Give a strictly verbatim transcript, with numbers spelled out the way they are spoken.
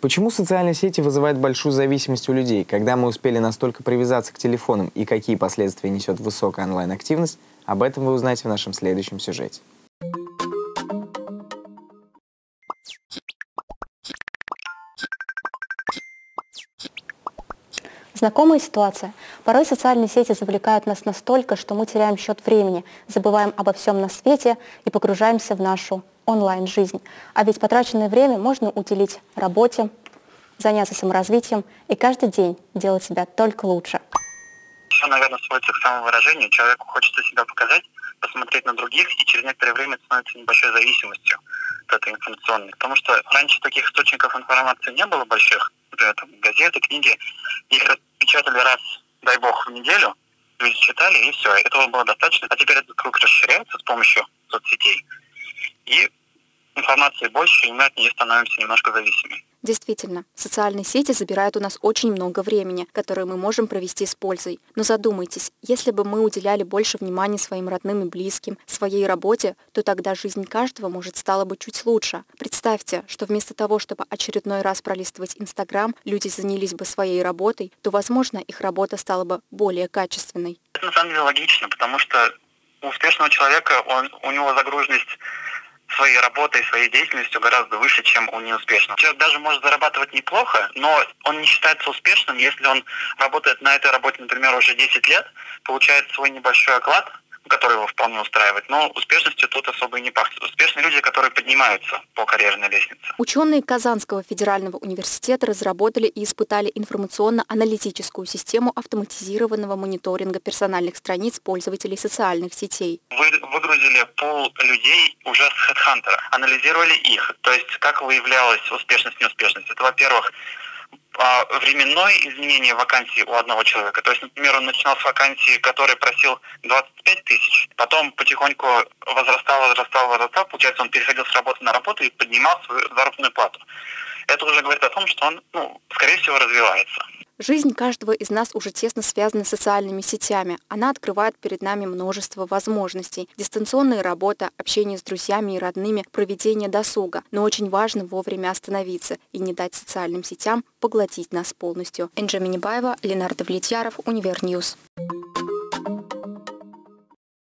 Почему социальные сети вызывают большую зависимость у людей? Когда мы успели настолько привязаться к телефонам и какие последствия несет высокая онлайн-активность, об этом вы узнаете в нашем следующем сюжете. Знакомая ситуация. Порой социальные сети завлекают нас настолько, что мы теряем счет времени, забываем обо всем на свете и погружаемся в нашу онлайн-жизнь. А ведь потраченное время можно уделить работе, заняться саморазвитием и каждый день делать себя только лучше. Все, наверное, сводится к самовыражению. Человеку хочется себя показать, посмотреть на других, и через некоторое время это становится небольшой зависимостью от этой информационной. Потому что раньше таких источников информации не было больших. Например, там, газеты, книги. Их печатали раз, дай бог, в неделю. Люди читали, и все. Этого было достаточно. А теперь этот круг расширяется с помощью соцсетей. И информации больше, и мы от нее становимся немножко зависимыми. Действительно, социальные сети забирают у нас очень много времени, которое мы можем провести с пользой. Но задумайтесь, если бы мы уделяли больше внимания своим родным и близким, своей работе, то тогда жизнь каждого, может, стала бы чуть лучше. Представьте, что вместо того, чтобы очередной раз пролистывать Инстаграм, люди занялись бы своей работой, то, возможно, их работа стала бы более качественной. Это на самом деле логично, потому что у успешного человека он, у него загруженность своей работой, своей деятельностью гораздо выше, чем у неуспешного. Человек даже может зарабатывать неплохо, но он не считается успешным, если он работает на этой работе, например, уже десять лет, получает свой небольшой оклад, который его вполне устраивает, но успешностью тут особо и не пахнет. Успешные люди, которые поднимаются по карьерной лестнице. Ученые Казанского федерального университета разработали и испытали информационно-аналитическую систему автоматизированного мониторинга персональных страниц пользователей социальных сетей. Вы выгрузили пул людей уже с HeadHunter, анализировали их, то есть как выявлялась успешность и неуспешность. Это, во-первых, временное изменение вакансии у одного человека. То есть, например, он начинал с вакансии, который просил двадцать пять тысяч, потом потихоньку возрастал, возрастал, возрастал. Получается, он переходил с работы на работу и поднимал свою заработную плату. Это уже говорит о том, что он, ну, скорее всего, развивается. Жизнь каждого из нас уже тесно связана с социальными сетями. Она открывает перед нами множество возможностей. Дистанционная работа, общение с друзьями и родными, проведение досуга. Но очень важно вовремя остановиться и не дать социальным сетям поглотить нас полностью. Энджи Минибаева, Ленардо Влетьяров, Универньюз.